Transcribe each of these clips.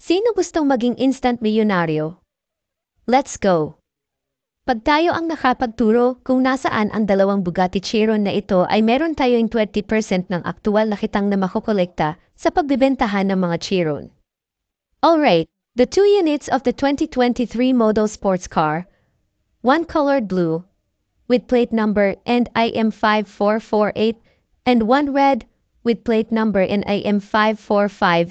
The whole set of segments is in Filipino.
Sino gustong maging instant milyonaryo? Let's go! Pag tayo ang nakapagturo kung nasaan ang dalawang Bugatti Chiron na ito ay meron tayong 20% ng aktual na kitang na makukolekta sa pagbibentahan ng mga Chiron. Alright, the 2 units of the 2023 model sports car, one colored blue, with plate number NIM5448, and one red, with plate number NIM5450,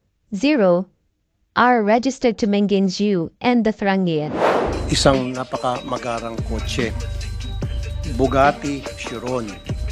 are registered to Mengenju and the Thrangian. Isang napakamagarang kotse, Bugatti Chiron.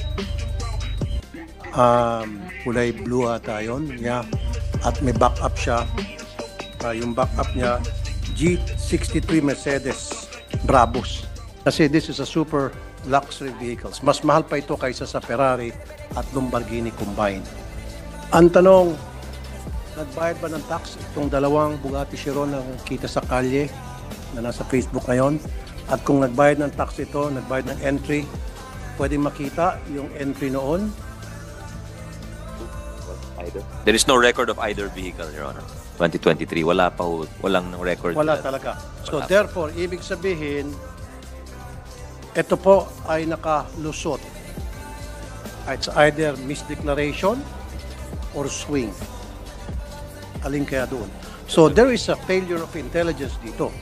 Kulay blue ata yun, yeah. At may backup siya. Yung backup niya, G63 Mercedes Brabus. Kasi this is a super luxury vehicles. Mas mahal pa ito kaysa sa Ferrari at Lamborghini combined. Ang tanong, nagbayad ba ng tax itong dalawang Bugatti Chiron na kita sa kalye na nasa Facebook ngayon? At kung nagbayad ng tax ito, nagbayad ng entry, pwede makita yung entry noon? There is no record of either vehicle, Your Honor. 2023, walang record. Wala talaga. So therefore, ibig sabihin, ito po ay nakalusot. It's either misdeclaration or swing. Alin kaya doon? So there is a failure of intelligence dito.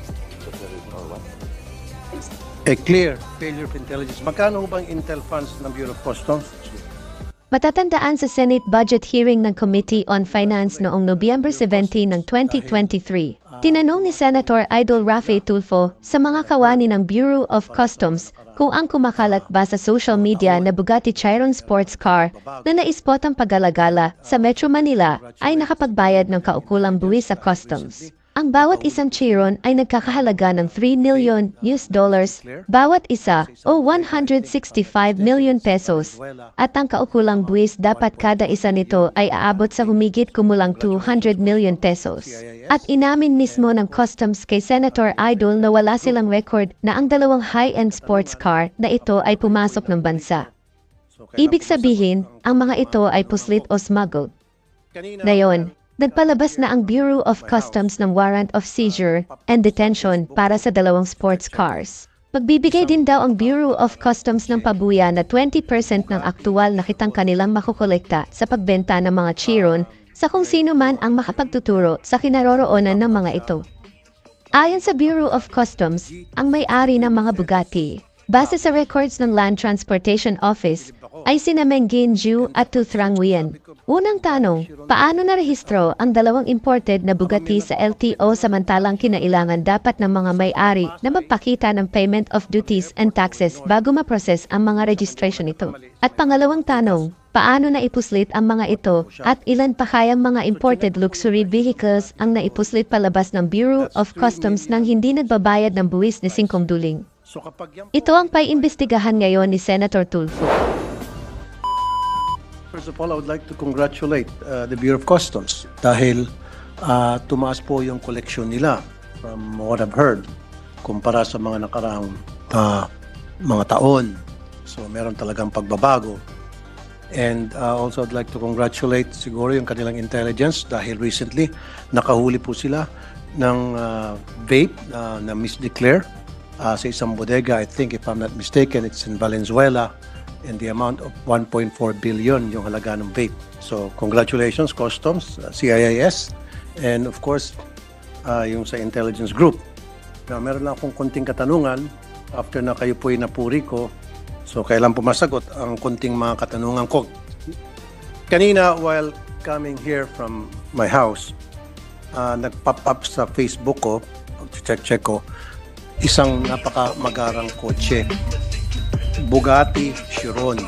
A clear failure of intelligence. Magkano bang intel funds ng Bureau of Customs? Matatandaan sa Senate budget hearing ng Committee on Finance noong Nobyembre 17 ng 2023. Tinanong ni Senator Idol Rafi Tulfo sa mga kawani ng Bureau of Customs kung ang kumakalat ba sa social media na Bugatti Chiron sports car na naispot ang pag-alagala sa Metro Manila ay nakapagbayad ng kaukulang buwis sa customs. Ang bawat isang Chiron ay nagkakahalaga ng $3 million bawat isa o 165 million pesos at ang kaukulang buwis dapat kada isa nito ay aabot sa humigit kumulang 200 million pesos. At inamin mismo ng customs kay Senator Idol na wala silang record na ang dalawang high-end sports car na ito ay pumasok ng bansa. Ibig sabihin, ang mga ito ay puslit o smuggled. Ngayon, nagpalabas na ang Bureau of Customs ng warrant of seizure and detention para sa dalawang sports cars. Magbibigay din daw ang Bureau of Customs ng pabuya na 20% ng aktual na kitang kanilang makukolekta sa pagbenta ng mga Chiron sa kung sino man ang makapagtuturo sa kinaroroonan ng mga ito. Ayon sa Bureau of Customs, ang may-ari ng mga Bugatti, base sa records ng Land Transportation Office, ay sina Mengenju at Tu Thrangian. Unang tanong, paano narehistro ang dalawang imported na Bugatti sa LTO samantalang kinailangan dapat ng mga may-ari na magpakita ng payment of duties and taxes bago ma-process ang mga registration nito? At pangalawang tanong, paano naipuslit ang mga ito at ilan pa kayang mga imported luxury vehicles ang naipuslit palabas ng Bureau of Customs nang hindi nagbabayad ng buwis ni Singkong Duling? Ito ang paiimbestigahan ngayon ni Senator Tulfo. First of all, I would like to congratulate the Bureau of Customs dahil tumaas po yung collection nila from what I've heard kumpara sa mga nakaraang mga taon. So meron talagang pagbabago. And also I'd like to congratulate siguro yung kanilang intelligence dahil recently nakahuli po sila ng vape na misdeclare sa isang bodega. I think if I'm not mistaken, it's in Valenzuela. And the amount of 1.4 billion yung halaga ng vape. So, congratulations, Customs, CIIS, and of course, yung sa intelligence group. Now, meron lang akong konting katanungan after na kayo po'y napuri ko. So, kailan po masagot ang konting mga katanungan ko. Kanina, while coming here from my house, nag-pop up sa Facebook ko, check ko, isang napakamagarang kotse. Bugatti Chiron.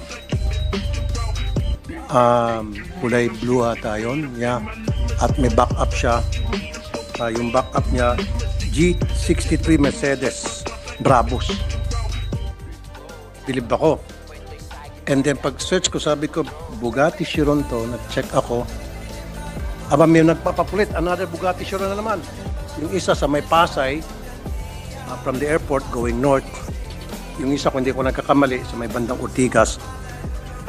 Kulay blue ata yun. Yeah. At may backup siya. Yung backup niya, G63 Mercedes Brabus. Bilib ako. And then pag-search ko, sabi ko, Bugatti Chiron to. Nag-check ako. Aba, may nagpapapulit. Another Bugatti Chiron na naman. Yung isa sa may Pasay, from the airport going north. Yung isa, kung hindi ko nagkakamali, sa may bandang Ortigas,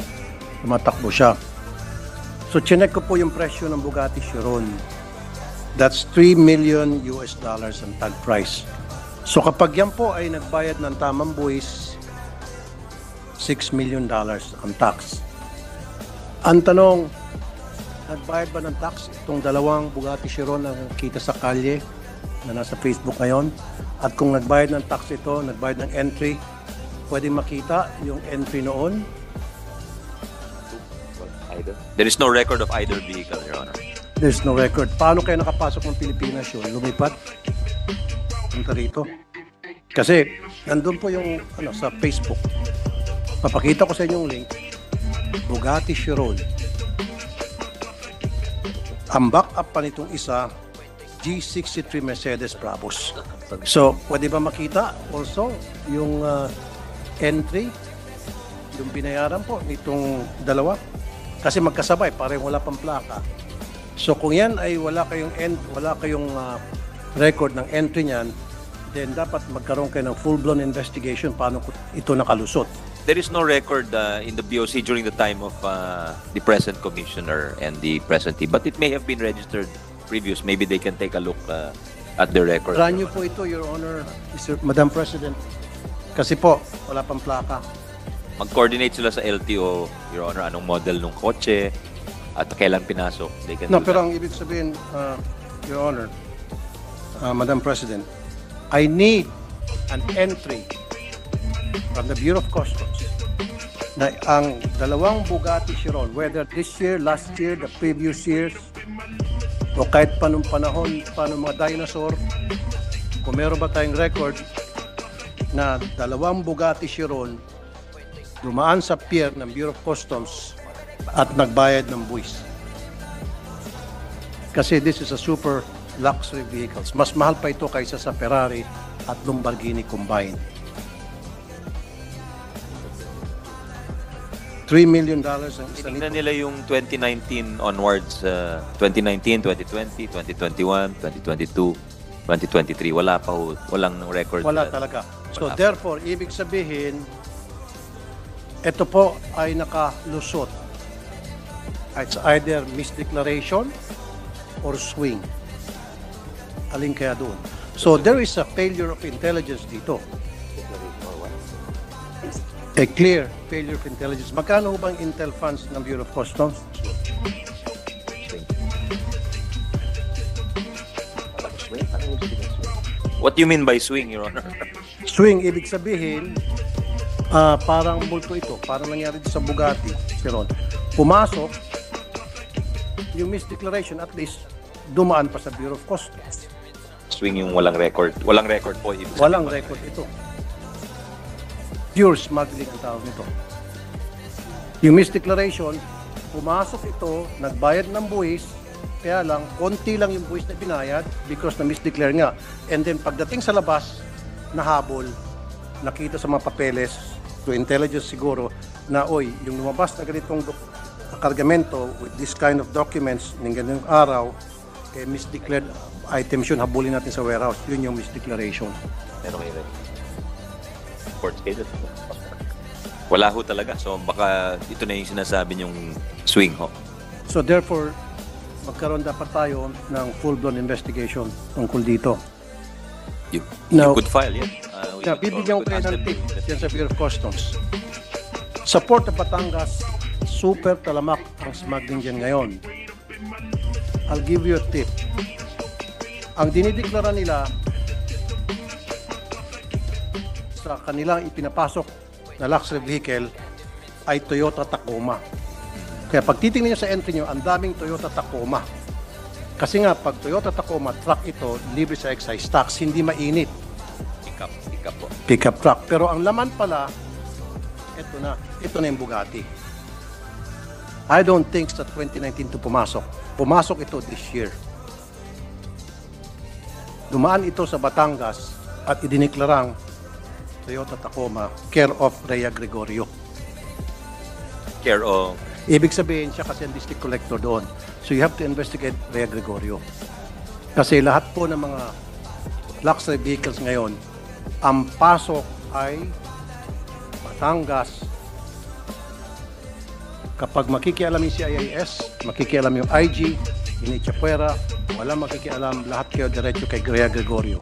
tumatakbo siya. So, chinek ko po yung presyo ng Bugatti Chiron. That's 3 million US dollars ang tag price. So kapag yan po ay nagbayad ng tamang buwis, $6 million ang tax. Ang tanong, nagbayad ba ng tax itong dalawang Bugatti Chiron na kita sa kalye na nasa Facebook ngayon? At kung nagbayad ng tax ito, nagbayad ng entry, pwede makita yung entry noon? There is no record of either vehicle, Your Honor. There's no record. Paano kayo nakapasok ng Pilipinas yun? Lumipat? Punta rito? Kasi, nandun po yung sa Facebook. Papakita ko sa inyo yung link. Bugatti Chiron. Ang backup pa nitong isa, G63 Mercedes Brabus. So, pwede ba makita also yung entry, yung binayaran po nitong dalawa? Kasi magkasabay, parang wala pang plaka. So kung yan ay wala kayong record ng entry niyan, then dapat magkaroon kayo ng full-blown investigation paano ito nakalusot. There is no record in the BOC during the time of the present commissioner and the present team, but it may have been registered previous. Maybe they can take a look at the record. Try niyo po ito, Your Honor, Madam President. Kasi po, wala pang plaka. Mag-coordinate sila sa LTO, Your Honor, anong model ng kotse at kailan pinasok. They can No, do pero that. ang ibig sabihin, Your Honor, Madam President, I need an entry from the Bureau of Customs na ang dalawang Bugatti Chiron, whether this year, last year, the previous years, o kahit pa nung panahon, pa nung mga dinosaur, kung meron ba tayong record na dalawang Bugatti Chiron dumaan sa pier ng Bureau of Customs at nagbayad ng buwis. Kasi this is a super luxury vehicles. Mas mahal pa ito kaysa sa Ferrari at Lamborghini combined. $3 million ang isa Tinignan nito. nila yung 2019 onwards, 2019, 2020, 2021, 2022, 2023. Wala pa ho, walang record. Wala talaga. So Wala. therefore, ibig sabihin, ito po ay nakalusot. It's either misdeclaration or swing. Alin kaya doon? So there is a failure of intelligence dito. A clear failure of intelligence. Magkano ho bang intel funds ng Bureau of Customs? What do you mean by swing, Your Honor? Swing, ibig sabihin, parang multo ito. Parang nangyari dito sa Bugatti, Chiron. Pumasok, yung misdeclaration, at least, dumaan pa sa Bureau of Customs. Swing yung walang record. Walang record po. ibig sabihin. Walang record ito. Pure smuggling ang tawag nito. Yung misdeclaration, pumasok ito, nagbayad ng buwis, kaya lang, konti lang yung buwis na binayad because na misdeclare nga. And then pagdating sa labas, nahabol, nakita sa mga papeles, to intelligence siguro, na oy, yung lumabas na ganitong kargamento with this kind of documents ng ganitong araw, eh, misdeclared items yun, habulin natin sa warehouse. Yun yung misdeclaration. Meron kayo rin. Court case. Wala ho talaga. So baka ito na yung sinasabi yung swing ho. So therefore, magkaroon dapat tayo ng full-blown investigation tungkol dito. You Now- could file, yeah. Bibigyan ko kayo ng tip yan sa Bureau of Customs. Sa Port of Batangas, super talamak ang smuggling dyan ngayon. I'll give you a tip. Ang dinideklara nila sa kanilang ipinapasok na luxury vehicle ay Toyota Tacoma. Kaya pag titingnan niyo sa entry niyo, ang daming Toyota Tacoma. Kasi nga, pag Toyota Tacoma, truck ito, libre sa excise tax, hindi mainit. Pick up po. Pickup truck. Pero ang laman pala, ito na yung Bugatti. I don't think sa 2019 ito pumasok. Pumasok ito this year. Dumaan ito sa Batangas at idineklarang Toyota Tacoma, care of Rhea Gregorio. Care of... Ibig sabihin siya kasi ang district collector doon. So you have to investigate Rhea Gregorio. Kasi lahat po ng mga luxury vehicles ngayon, ang pasok ay Batangas. Kapag makikialam yung CIS, makikialam yung IG, Ini Chapuera, wala makikialam, lahat kayo diretso kay Grea Gregorio.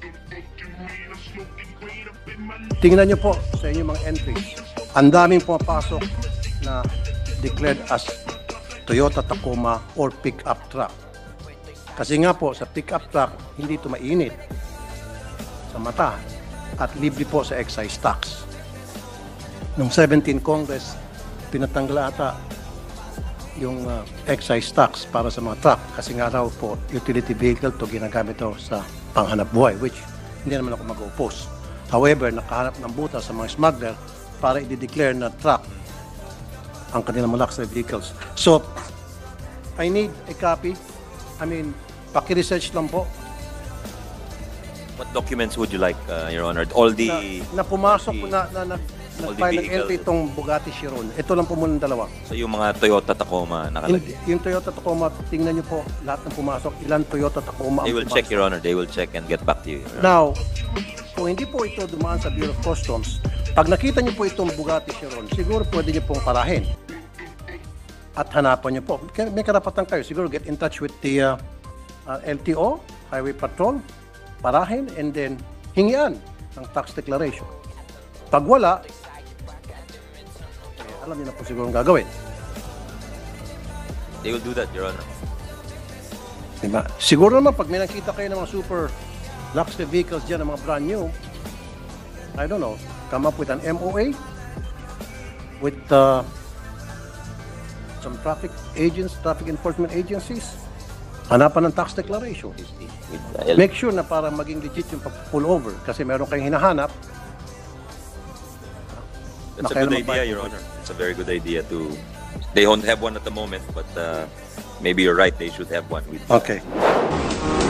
Tingnan nyo po sa inyong mga entries. Ang daming pumapasok na declared as Toyota Tacoma or pick-up truck. Kasi nga po, sa pick-up truck, hindi ito mainit sa mata at libre po sa excise tax. Noong 17 Congress, pinatanggal ata yung excise tax para sa mga truck kasi nga raw po utility vehicle to ginagamit daw sa panghanap buhay, which hindi naman ako mag-oppose. However, nakahanap ng buta sa mga smuggler para i-declare na truck ang kanilang mga luxury vehicles. So, I need a copy. I mean, paki-research lang po What documents would you like, Your Honor? All the... na pumasok na all the nag-file ng vehicle. entry itong Bugatti Chiron. Ito lang po muna ng dalawa. So yung mga Toyota Tacoma nakalagay. Yung Toyota Tacoma, tingnan nyo po lahat ng pumasok. Ilan Toyota Tacoma They ang will check, pumasok. Your Honor. They will check and get back to you, Your Honor. Now, kung hindi po ito dumaan sa Bureau of Customs, pag nakita nyo po itong Bugatti Chiron, siguro pwede nyo pong parahin. At hanapan nyo po. May karapatan kayo. Siguro get in touch with the LTO, Highway Patrol, parahin, and then hingian ng tax declaration. Pag wala, alam niyo na po siguro ang gagawin. They will do that, Your Honor. Diba? Siguro naman, pag may nakita kayo ng mga super luxury vehicles dyan, ng mga brand new, I don't know, come up with an MOA with some traffic agents, traffic enforcement agencies, hanapan ng tax declaration. Make sure na para maging legit yung pull over kasi meron kayong hinahanap. That's a Nakaya good naman idea, ba- Your Honor. It's a very good idea to... They don't have one at the moment, but maybe you're right. They should have one. Okay.